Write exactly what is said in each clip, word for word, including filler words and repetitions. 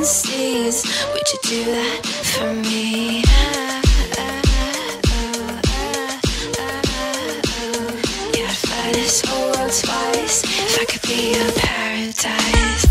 million seas. Would you do that for me? Yeah, I'd fly this whole world twice if I could be your paradise.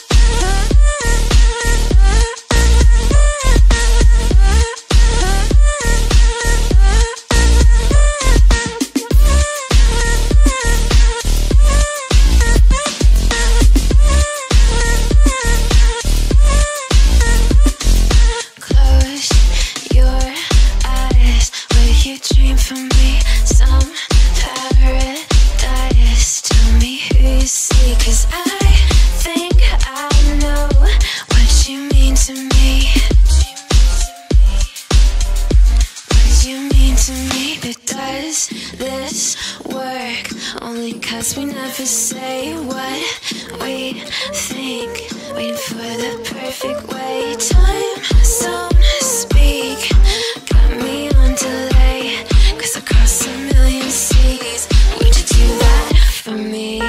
Only 'cause we never say what we think, waiting for the perfect way. Time zone speak, got me on delay, 'cause I cross a million seas. Would you do that for me?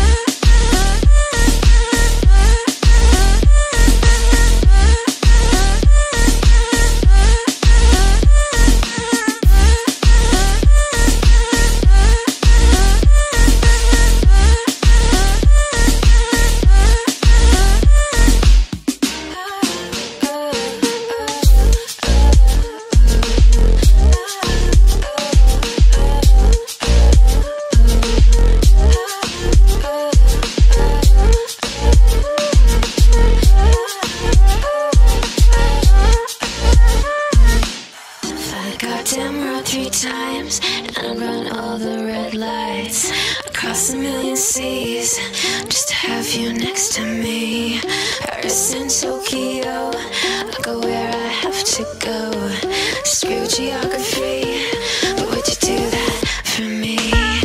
Goddamn road three times, and I'd run all the red lights across a million seas just to have you next to me. Paris and Tokyo, I'll go where I have to go. Screw geography, but would you do that for me?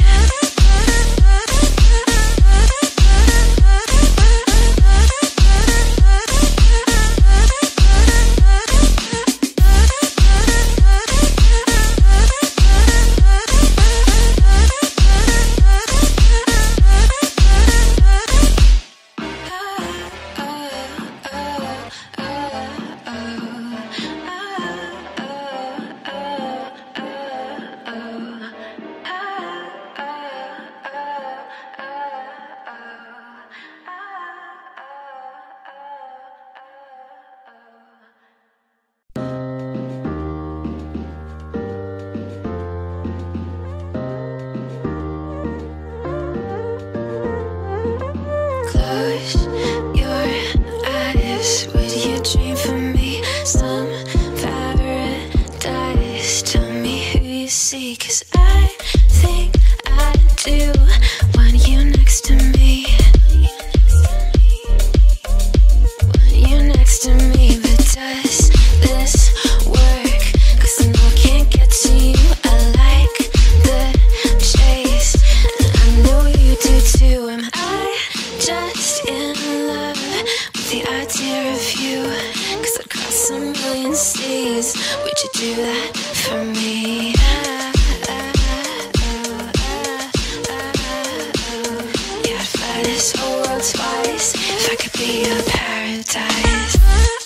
Cause I think I do want you next to me. Want you next to me, but does this work? Cause I know I can't get to you. I like the chase, and I know you do too. Am I just in love with the idea of you? Cause I'd cross a million seas. Would you do that for me? This whole world twice if I could be your paradise.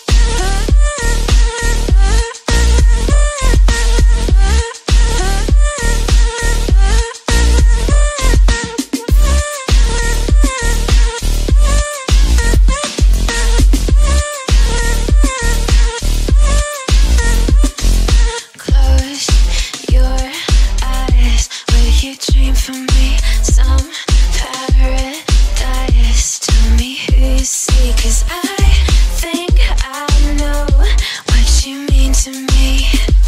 Close your eyes, will you dream for me? Some paradise. Tell me who you see, 'cause I think I know what you mean to me.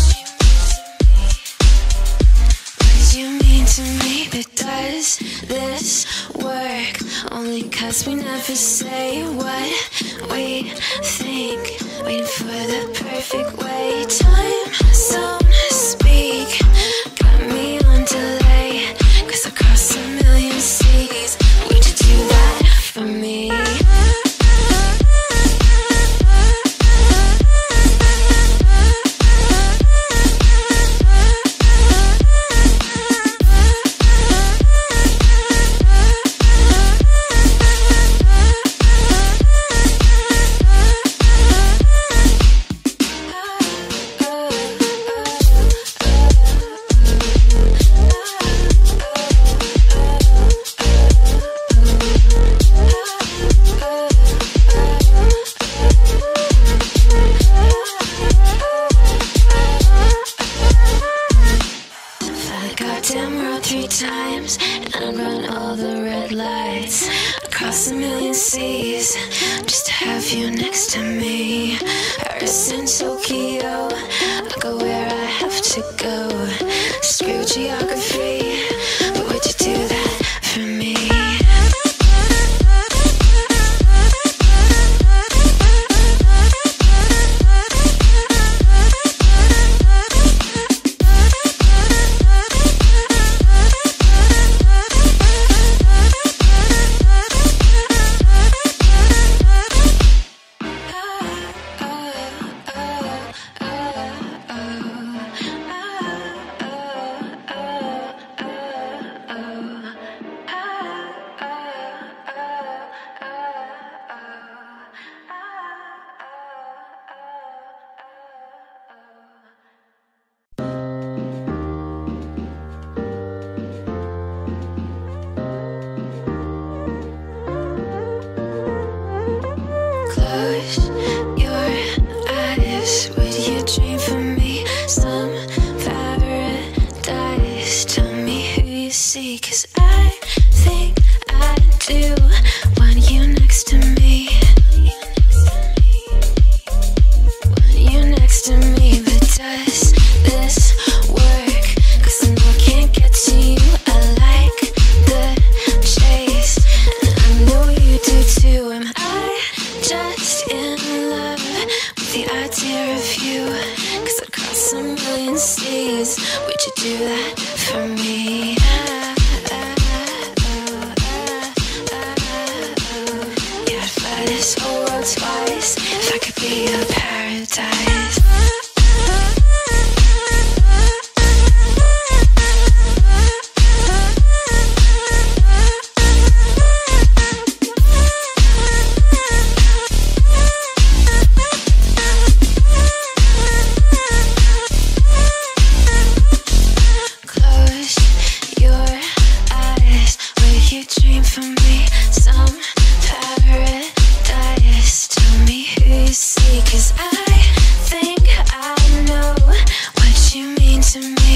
What you mean to me, but does this work? Only 'cause we never say what we think, waiting for the perfect way. Time zone speak, got me on delay, 'cause I cross a million seas. Would you do that for me? times, and I'd run all the red lights across a million seas just to have you next to me. Paris and Tokyo, I go where I have to go. Screw geography, but would you do that for me? Close your eyes, would you dream for me some paradise? Tell me who you see, 'cause I think I do want you next to me. Want you next to me, but does this work? 'Cause I know I can't get to you, I like the chase, and I know you do too. Am I just in love with the idea of you? 'Cause I'd cross a million seas, would you do that for me? Yeah, I'd fly this whole world twice if I could be your paradise. Close your eyes, will you dream for me some paradise? Tell me who you see, 'cause I think I know what you mean to me.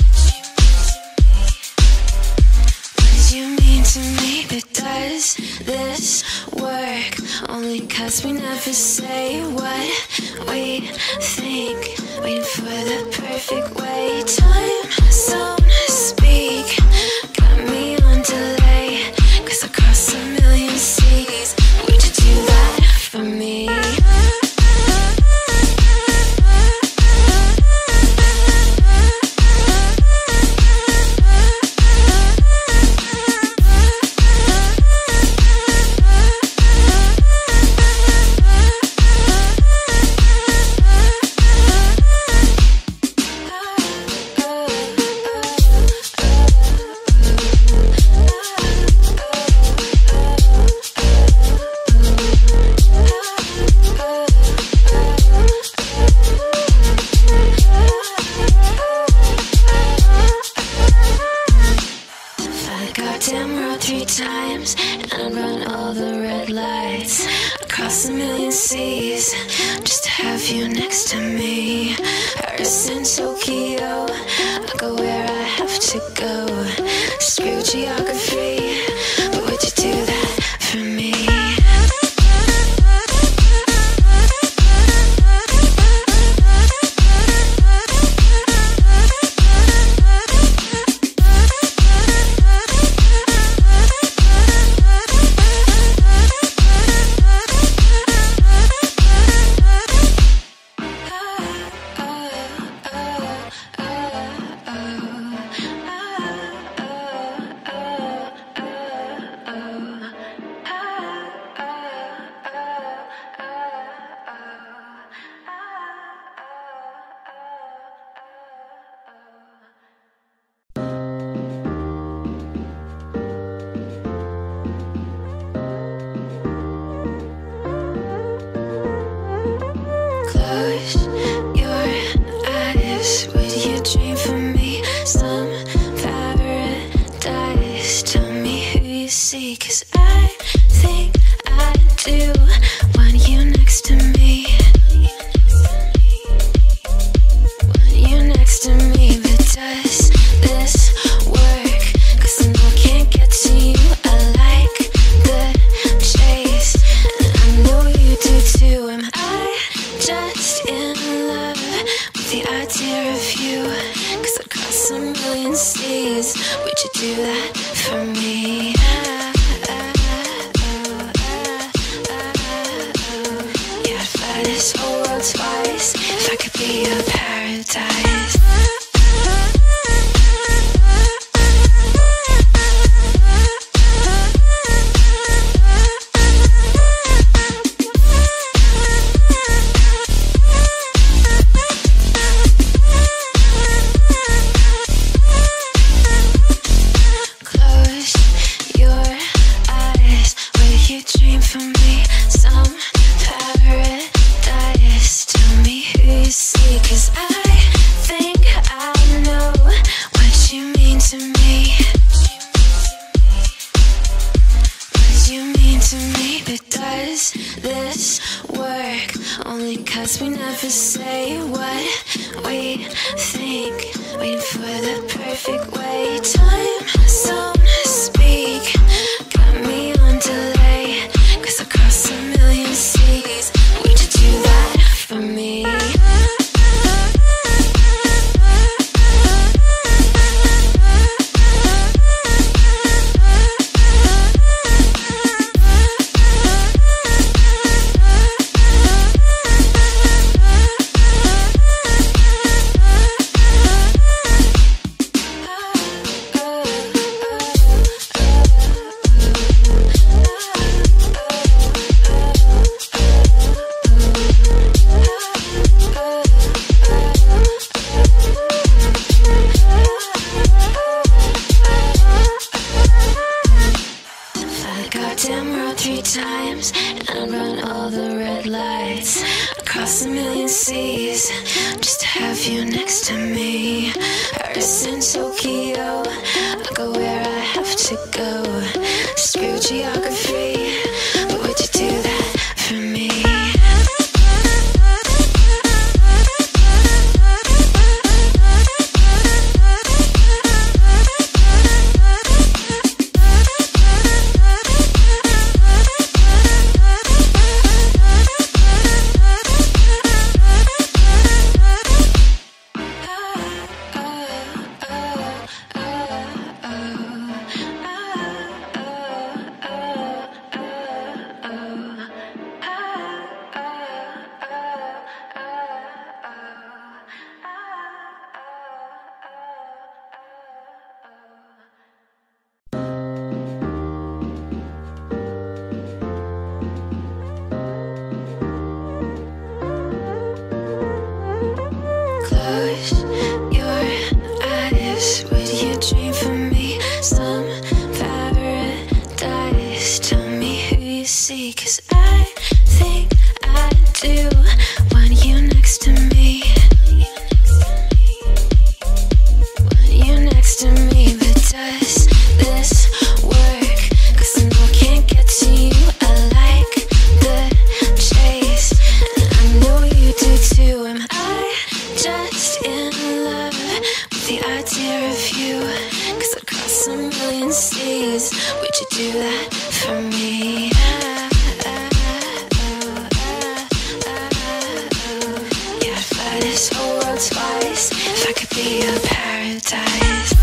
What you mean to me, but does this work? Only 'cause we never say what we think, waiting for the perfect way. Time zone speak, got me on delay, 'cause I cross a million seas, would you do that for me? Goddamn world three times, and I'd run all the red lights across a million seas just to have you next to me. Paris and Tokyo, I go where I have to go. Screw geography, but would you do that for me? Close your eyes, would you dream for me some paradise? Tell me who you see, 'cause I think I do want you next to me. Want you next to me, but does this work? too. Am I just in love with the idea of you? Cause across a million seas, would you do that for me? Yeah, I'd fly this whole world twice if I could be your paradise. Only cause we never say what we think, waiting for the perfect way. Time zone speak, got me on delay. Cause across a million seas, would you do that for me? Goddamn road three times, and I'd run all the red lights across a million seas just to have you next to me. Paris and Tokyo, I'll go where I have to go. Screw geography, but would you do that for me? Cause I think I do want you next to me. Want you next to me, but does this work? Cause I know I can't get to you. I like the chase, and I know you do too. Am I just in love with the idea of you? Cause across a million seas, would you do that for me? This whole world twice if I could be your paradise.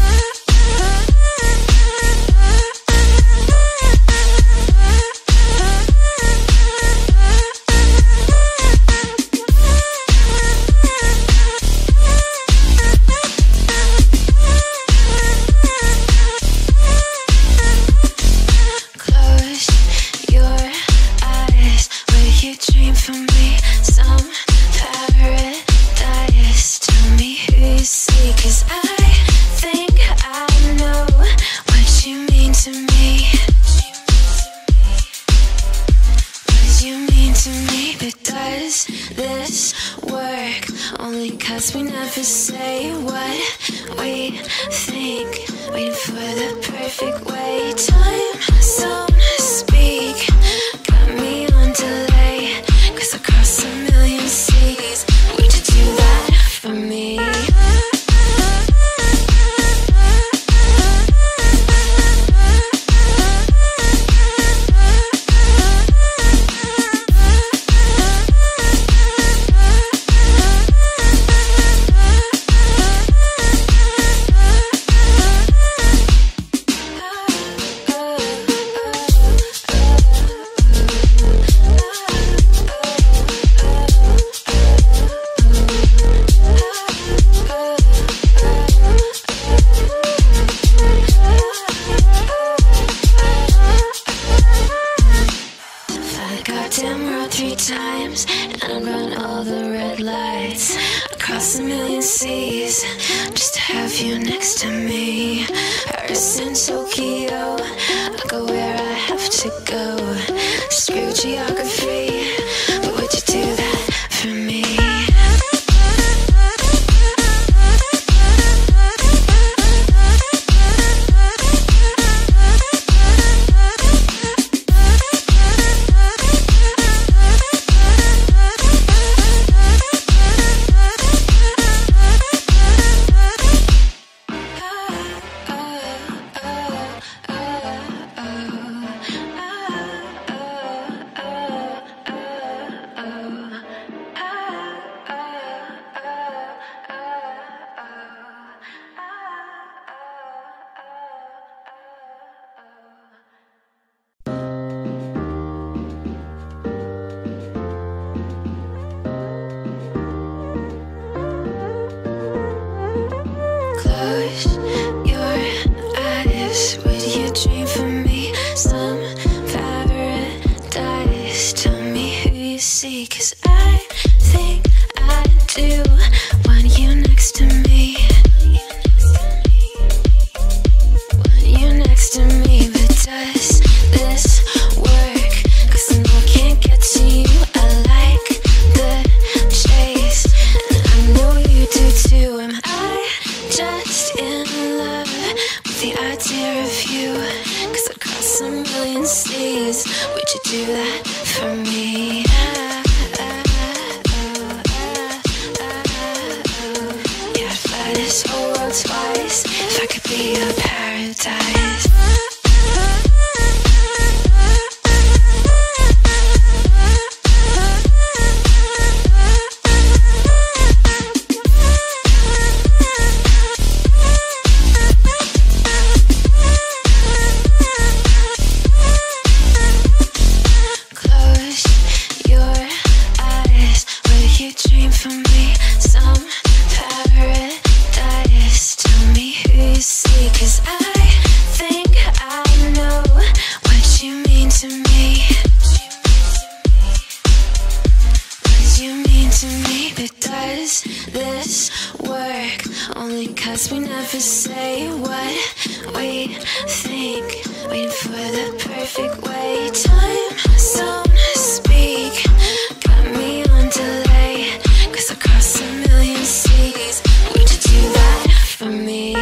Close your eyes, will you dream for me? Some paradise. Tell me who you see, cause I think I know what you mean to me. What you mean to me, but does this work? Only cause we never say what we think, waiting for the perfect way. Time zone speak, got me on delay. Cause across a million seas, would you do that for me? run all the red lights across a million seas just to have you next to me. Paris and Tokyo, I go where I have to go. Screw geography, but would you do that for me? Close your eyes, would you dream for me? Some paradise, tell me who you see. Cause I think I do want you next to me. Want you next to me, but does this work? Cause I know I can't get to you. I like the chase, and I know you do too. Am I just in love with the idea of you? Cause across a million seas, would you do that for me? Yeah, I'd fly this whole world twice if I could be your paradise. Close your eyes, will you dream for me? Some paradise, tell me who you see. Cause I think I know what you mean to me. What you mean to me, but does this work? Only cause we never say what we think, waiting for the perfect way. Time zone speak, got me on delay. Cause across a million seas, would you do that for me?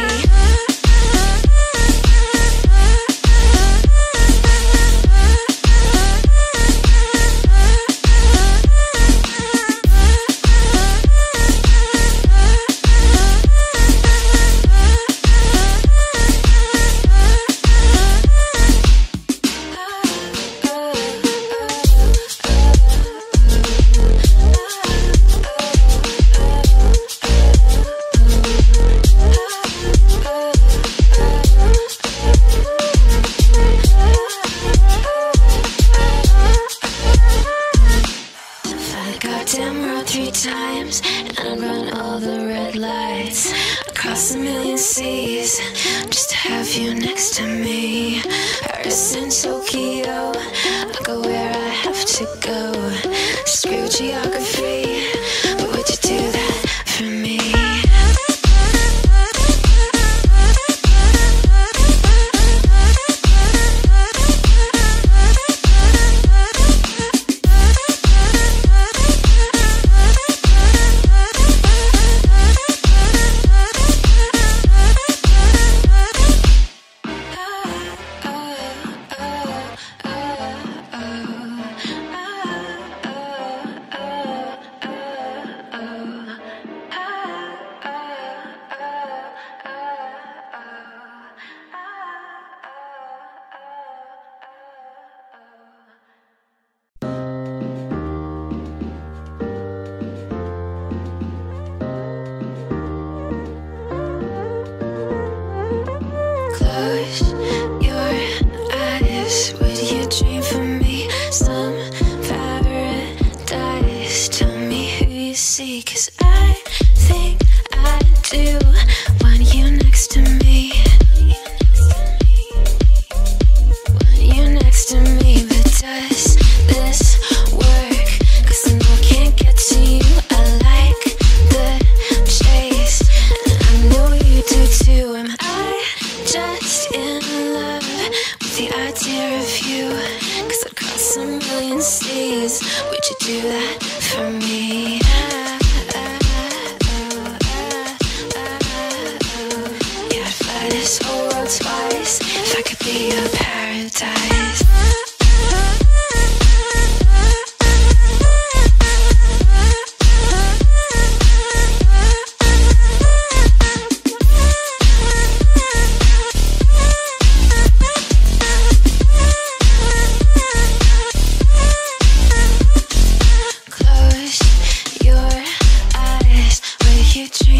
Goddamn world three times, and I'd run all the red lights across a million seas just to have you next to me. Paris and Tokyo, I go where I have to go. Screw geography, but would you do that for me?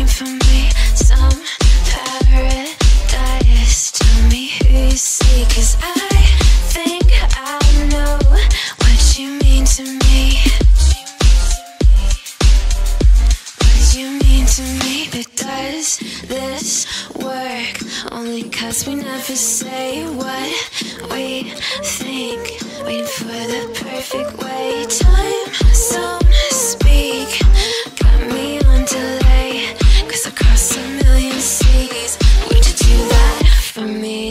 from me? Some paradise. Tell me who you see, 'cause I think I know what you mean to me. What you mean to me? But does this work? Only 'cause we never say what we think. Waiting for the perfect way. Time zone speak. Got me on delay, 'cause I crossed a million seas. Would you do that for me?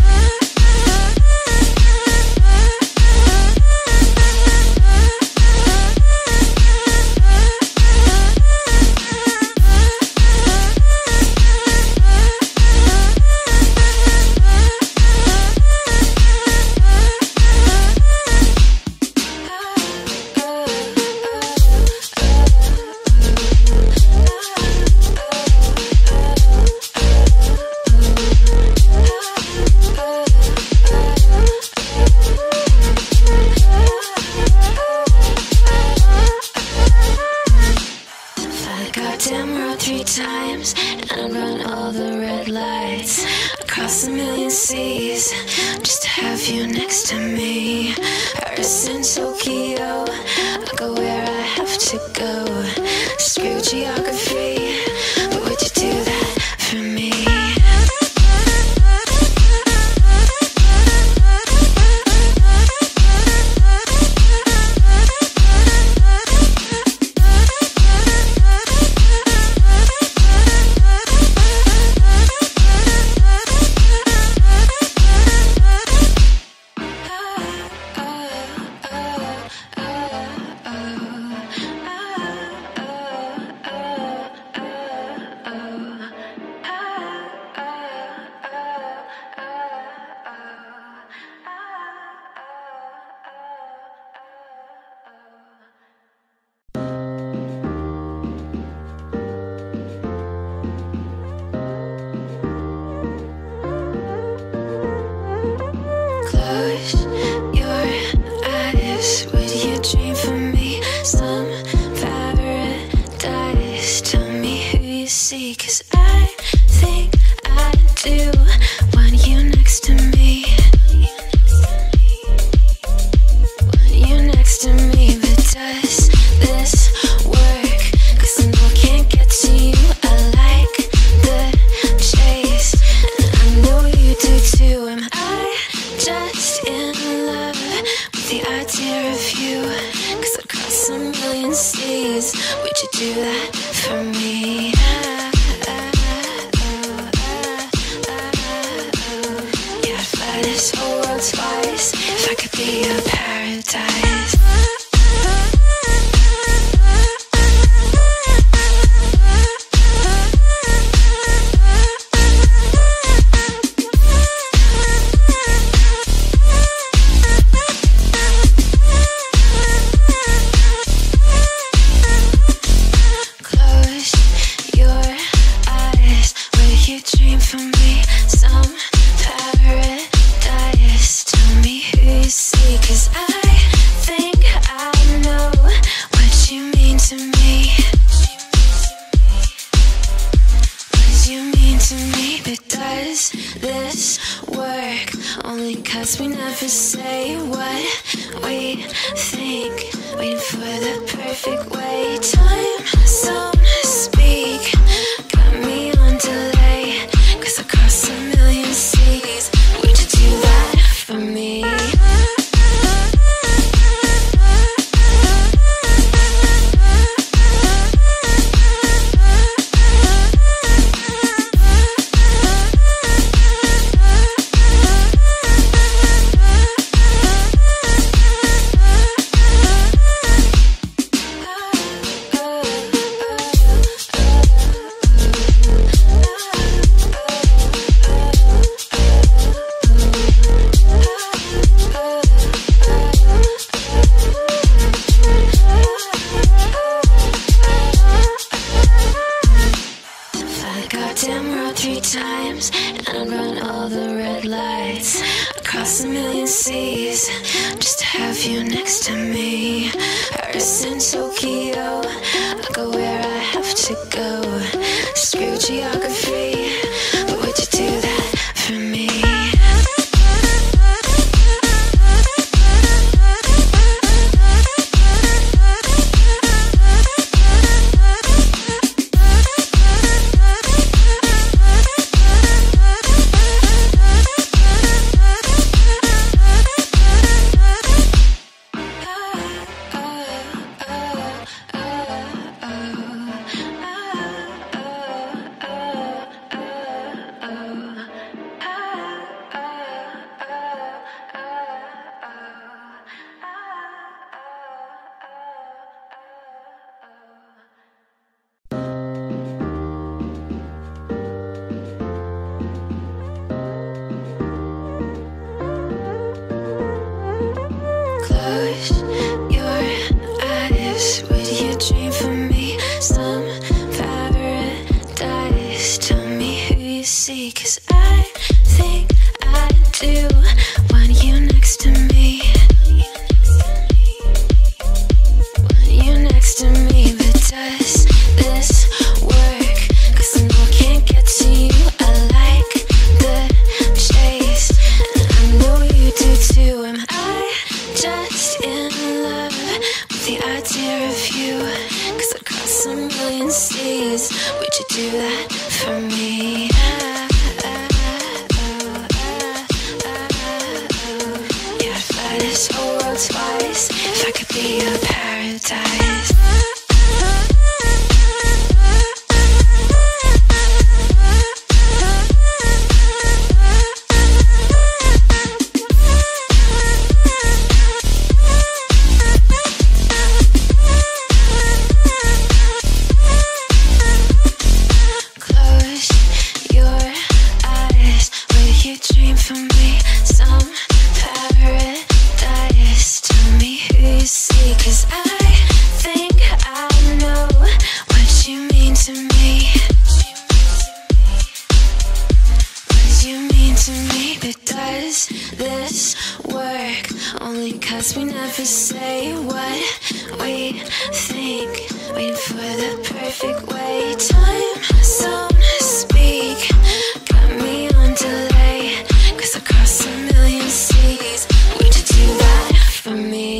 Goddamn road three times, and I'd run all the red lights across a million seas just to have you next to me. Paris and Tokyo, I go where I have to go. Screw geography, but would you do that for me? Close your eyes. Would you dream for me? Some paradise. Tell me who you see, 'cause I think I do want you next to me. Want you next to me, but does this work? 'Cause I know I can't get to you. I like the chase, and I know you do too. Am I just in love with the idea of you? 'Cause I'd cross a million seas. Would you do that for me? Yeah, I'd fly this whole world twice if I could be your paradise. Close your eyes. Will you dream for me? Some paradise. Tell me who you see, 'cause I think I know what you mean to me. What you mean to me? But does this work? Only 'cause we never say what we think. Waiting for the perfect way. Time zone speak. Got me on delay, 'cause I crossed a million seas. Would you do that for me? times, and I'd run all the red lights across a million seas just to have you next to me. Paris and Tokyo, I go where I have to go. Screw million seas. Would you do that for me? Yeah, I'd fly this whole world twice if I could be your paradise. Only cause we never say what we think, waiting for the perfect way. Time zone speak, got me on delay, cause across a million seas, would you do that for me?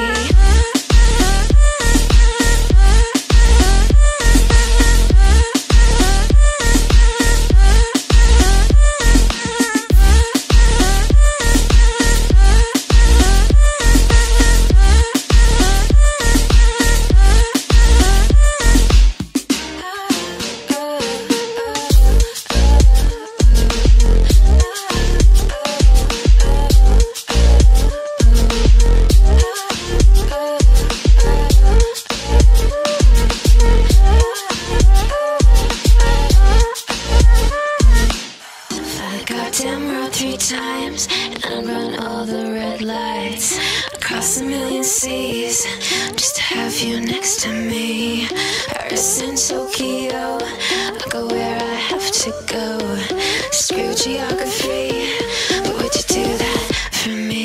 Goddamn world three times, and I'd run all the red lights across a million seas just to have you next to me. Paris and Tokyo, I'll go where I have to go. Screw geography, but would you do that for me?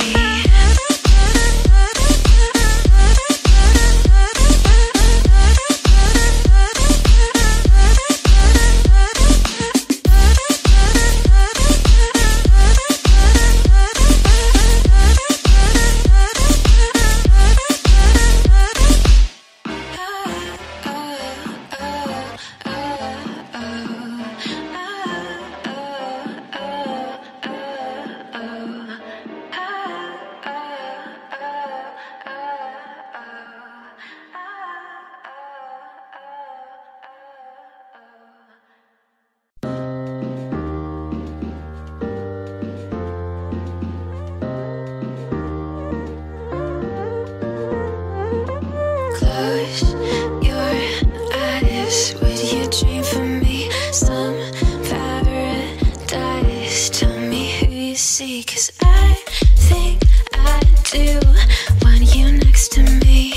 Close your eyes, would you dream for me some paradise? Tell me who you see, cause I think I do want you next to me.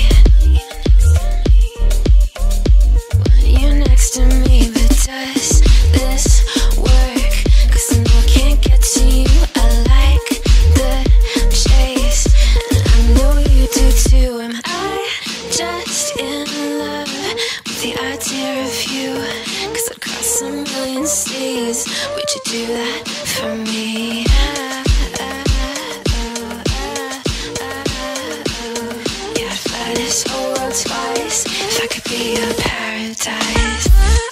Want you next to me, but does this work? Cause I know I can't get to you, I like the chase, and I know you do too. Am I just in love with the idea of you? Cause I'd cross a million seas, would you do that for me? Yeah, I'd fly this whole world twice if I could be your paradise.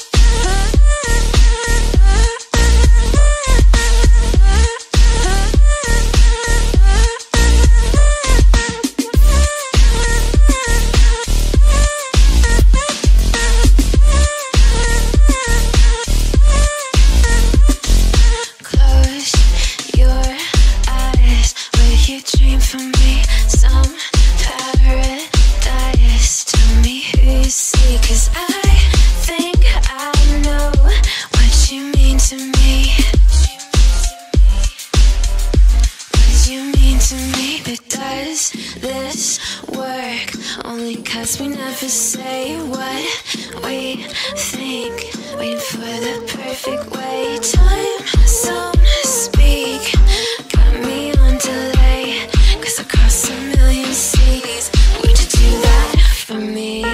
This work, only cause we never say what we think, waiting for the perfect way. Time zone speak, got me on delay, cause across a million seas, would you do that for me?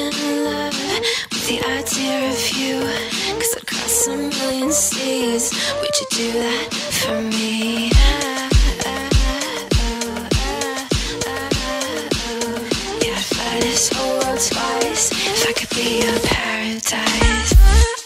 in love with the idea of you. Cause across a million seas, would you do that for me? Ah, ah, oh, ah, ah, oh. Yeah, I'd fly this whole world twice if I could be your paradise.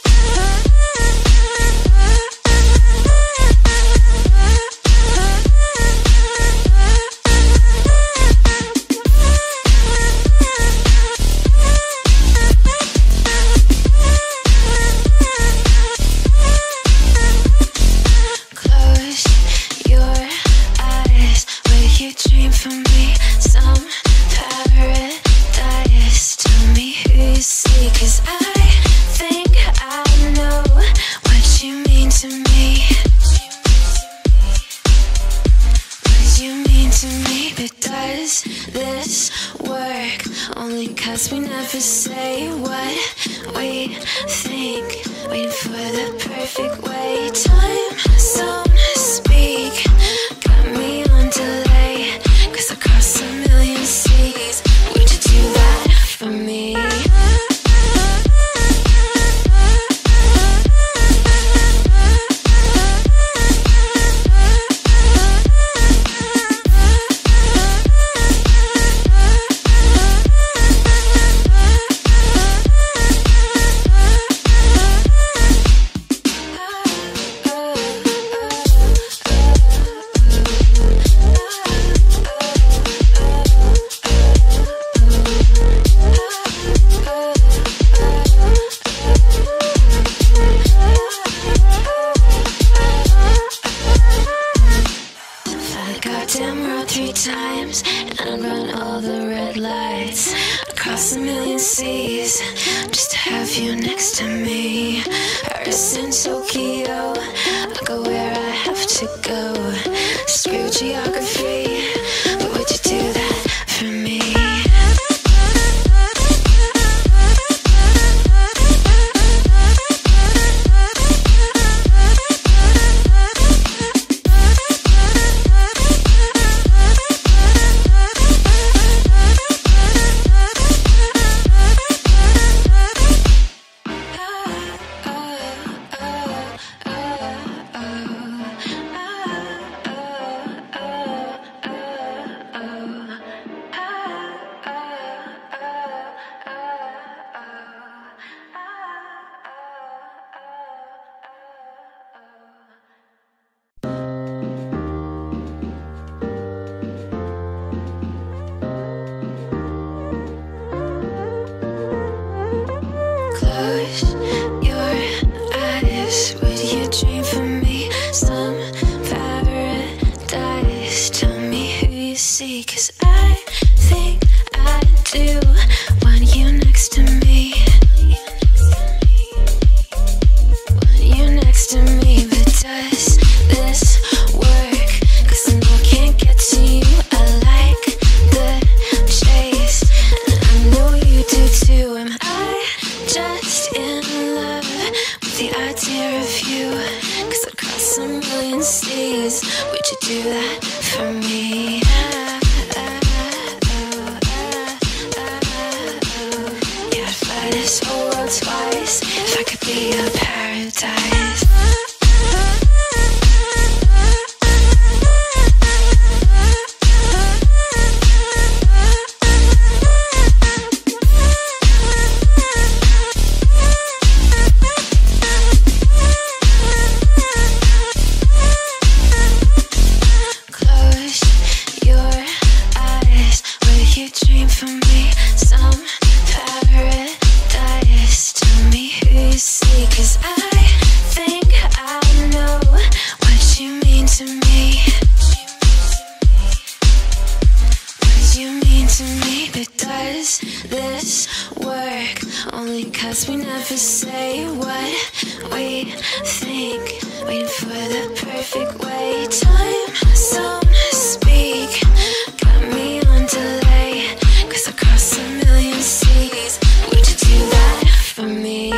Only cause we never say what we think, waiting for the perfect way. Time don't speak, got me on delay. Cause across a million seas, would you do that for me? Three times and I've run all the red lights across a million seas just to have you next to me. Paris and Tokyo, I'll go where I have to go. Screw geography, but would you do that for me? Close your eyes, would you dream for me? Some paradise, tell me who you see. Cause I think I do want you next to me. Want you next to me, but does this work? Cause I know I can't get to you. I like the chase, and I know you do too. Am I just in love with the idea of you? Cause across a million seas, would you do that for me? Ah, ah, oh, ah, ah, oh. Yeah, I'd fly this whole world twice if I could be your paradise. This work only cause we never say what we think, waiting for the perfect way. Time don't speak, got me on delay. Cause across a million seas, would you do that for me?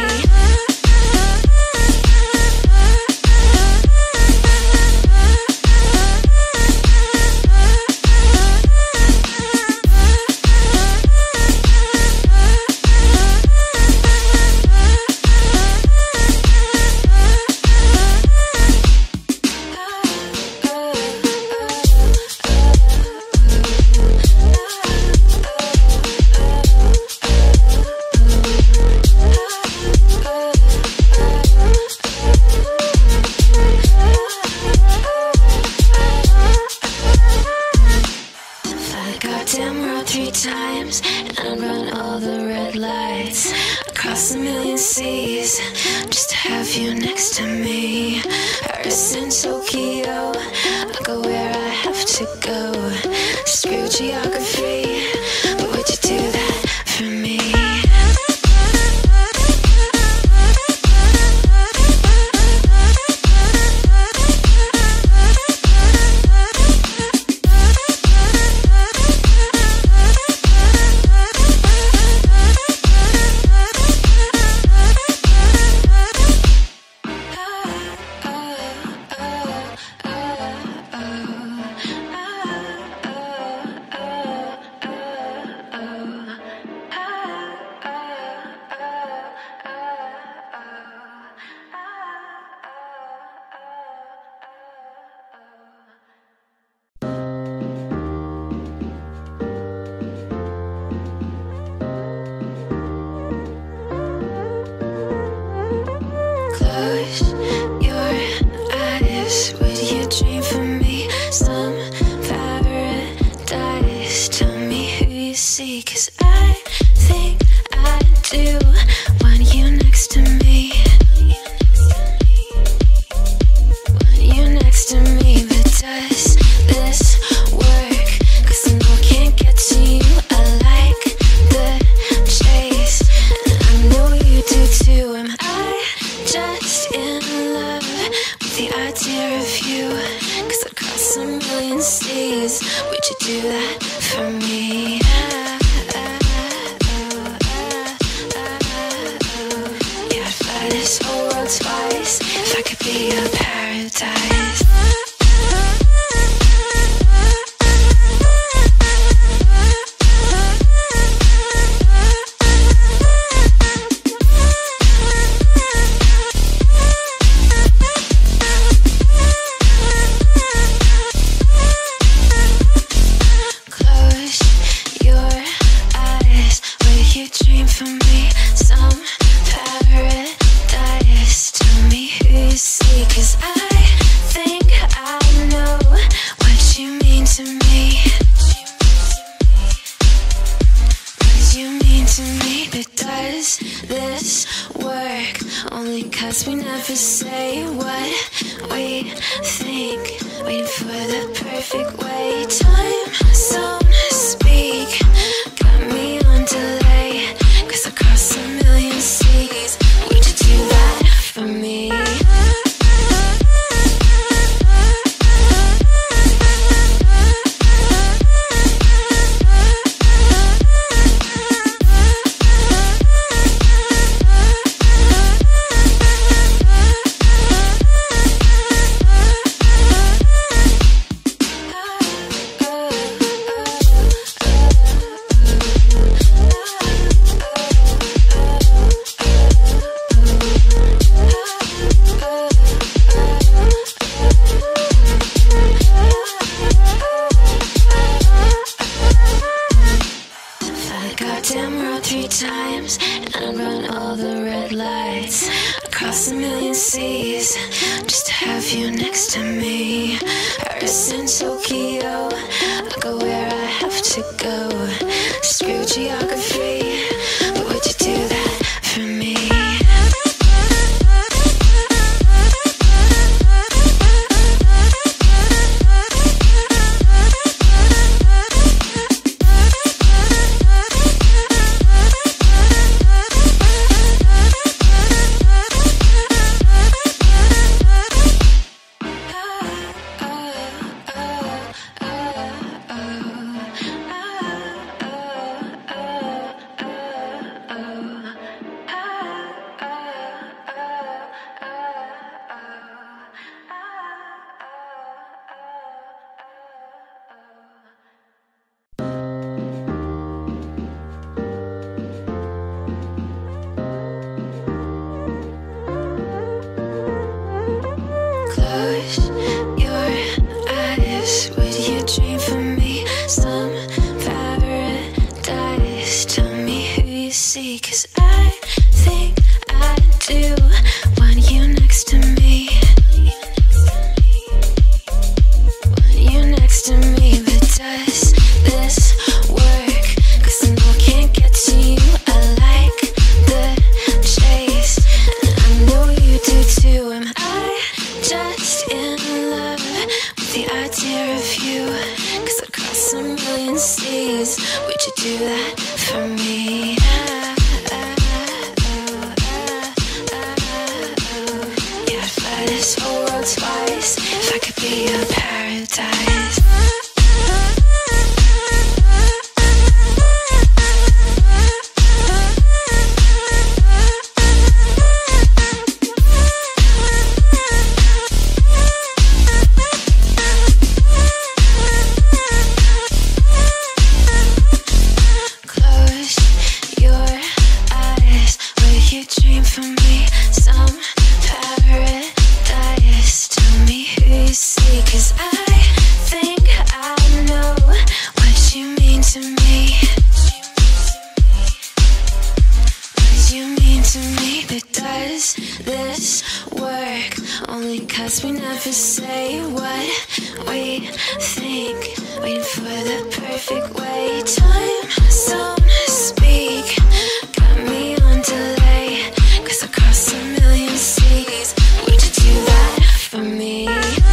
red lights, across a million seas, just to have you next to me. Paris and Tokyo, I go where I have to go. Screw geography, but would you do that for me? Close your eyes, would you dream for me? Some paradise, tell me who you see, 'cause I think I do want you next to me. Want you next to me, but does this work? 'Cause I know I can't get to you, I like the chase, and I know you do too. Am I just in love with the idea of you? 'Cause I'd cross a million seas, would you do that for me? Yeah, I'd fly this whole world twice if I could be your paradise. This work only 'cause we never say what we think, waiting for the perfect way. Time zone speak, got me on delay, 'cause across a million seas, would you do that for me? Goddamn road three times, and I'd run all the red lights, across a million seas, just to have you next to me. Paris and Tokyo, I go where I have to go. Screw geography, but would you do that for me? See, 'cause I think I do want you next to me. Want you next to me, but does this work? 'Cause I know I can't get to you, I like mean to me, but does this work? Only cause we never say what we think, waiting for the perfect way. Time don't speak, got me on delay, cause I crossed a million seas. Would you do that for me?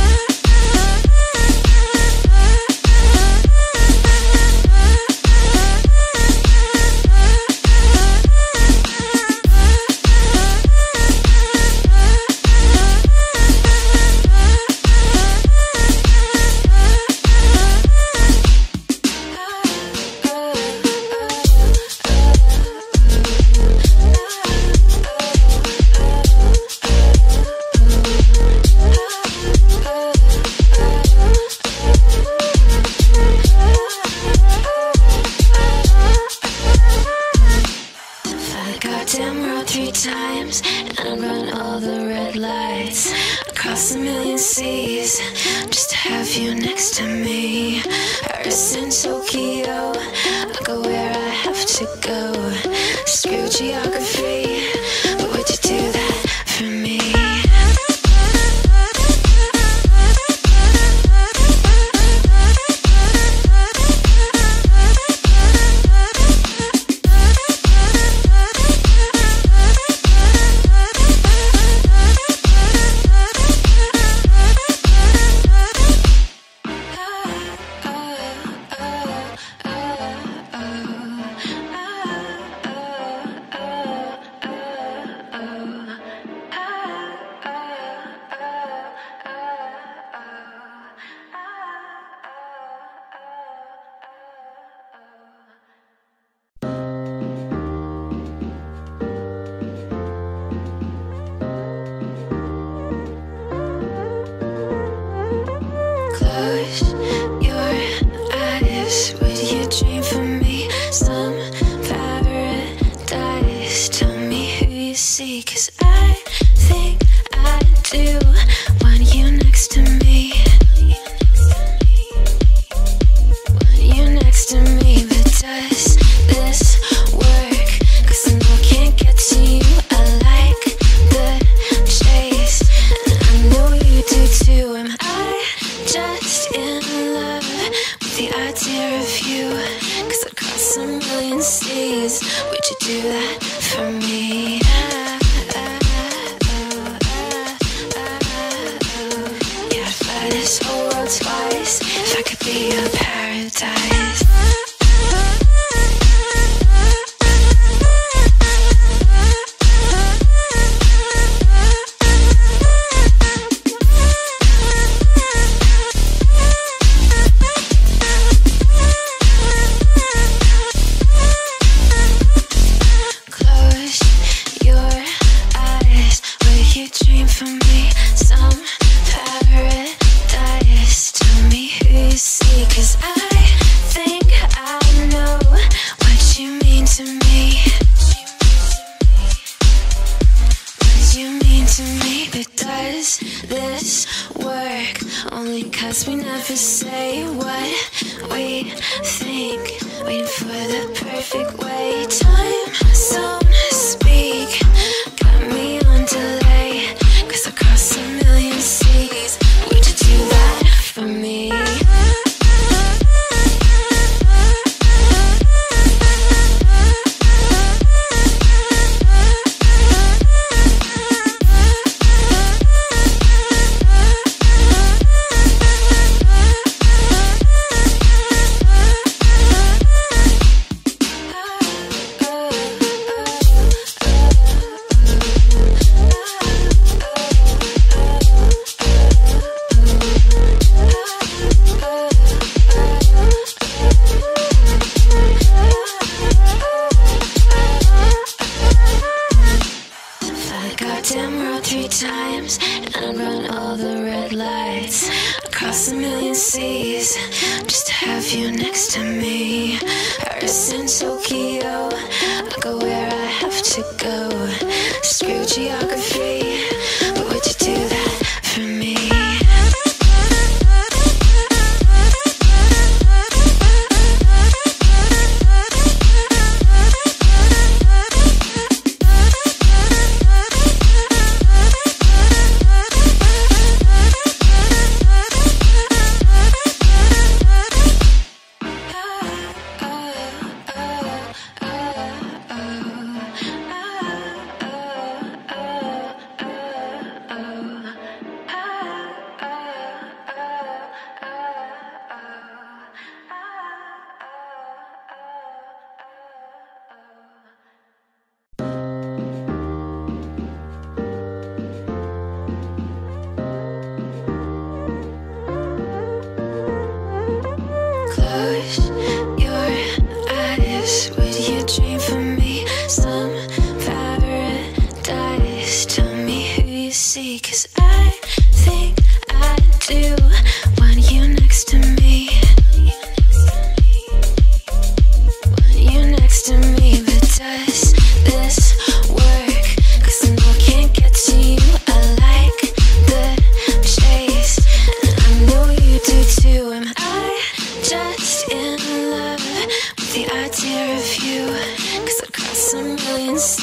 Goddamn road three times, and I run all the red lights across a million seas just to have you next to me. Paris and Tokyo, I go where I have to go. Screw geography, but would you do that for me? Close your eyes, would you dream for me? Some paradise, tell me who you see, cause I think I do want you next to me. Want you next to me, but does this work? Cause I know I can't get to you, I like the chase, and I know you do too. Am I just in love with the idea of you? Cause I'd cross a million seas, would you do that for me? Ah, ah, oh, ah, ah, oh. Yeah, I'd fly this whole world twice if I could be your paradise. Dream for me, some paradise. Tell me who you see, cause I think I know what you mean to me. What you mean to me, but does this work? Only cause we never say what we think, waiting for the perfect way. Time don't speak, got me on delay, cause I crossed a million seas. Would you do that for me? Goddamn road three times, and I run all the red lights across a million seas just to have you next to me. Paris and Tokyo, I go where I have to go. Screw geography, but would you do that for me?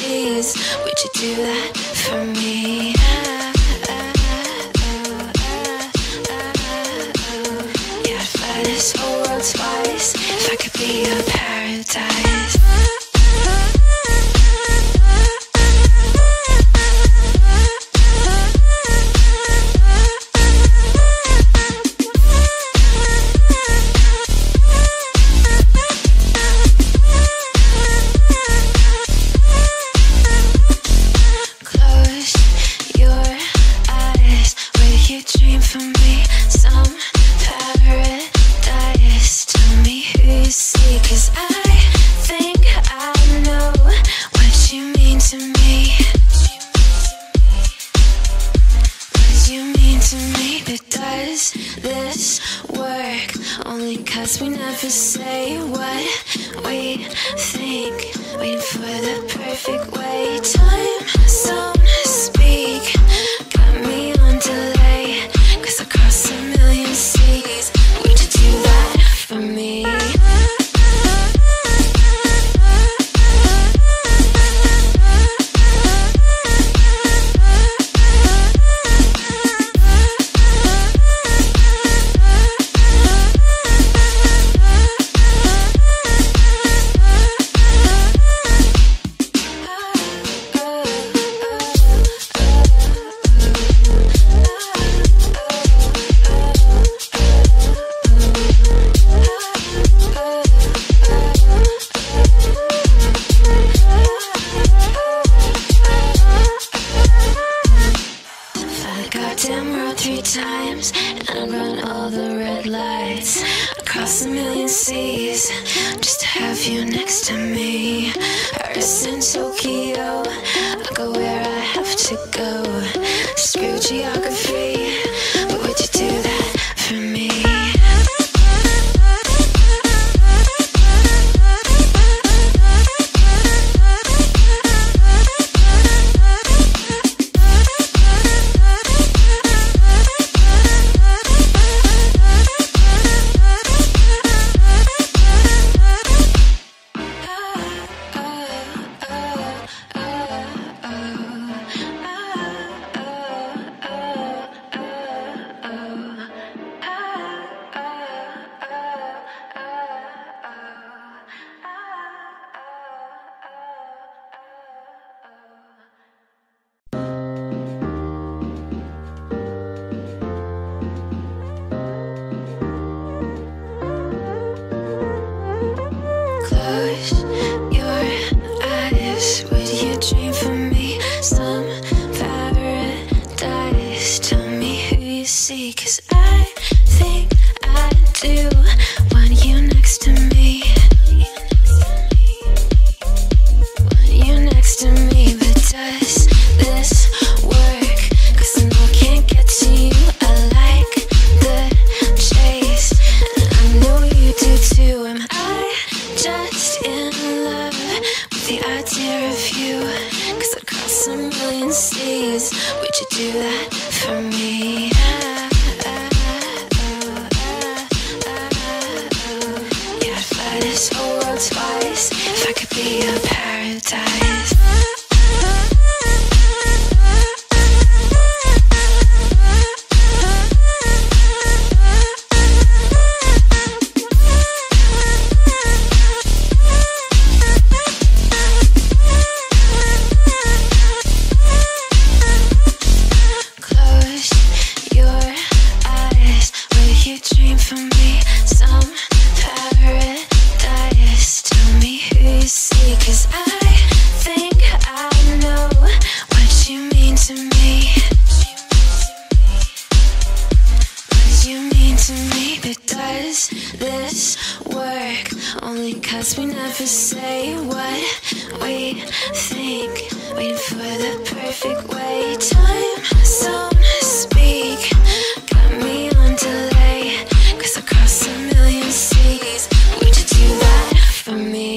seas. Would you do that for me? Yeah, I'd fly this whole world twice if I could be your paradise. This work only cause we never say what we think, waiting for the perfect way. Time zone speak, got me on delay, cause I cross a million seas. Would you do that for me? Goddamn road three times, and I'd run all the red lights across a million seas just to have you next to me. Paris and Tokyo, I'll go where I have to go. Screw geography, but would you do that for me? Cause I think I do want you next to me. Want you next to me, but does this work? Cause I know I can't get to you. I like the chase, and I know you do too. Am I just in love with the idea of you? Cause I'd cross a million seas. Would you do that for me? This whole world twice if I could be your paradise. Close your eyes, will you dream for me? Some paradise. Tell me who you see, cause I think I know what you mean to me. What you mean to me, but does this work? Only cause we never say what we think, waiting for the perfect way. Time zone speak, got me on delay, cause I cross a million seas. Would you do that for me?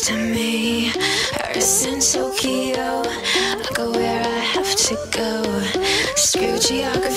to me. Paris and Tokyo, I go where I have to go. Screw geography.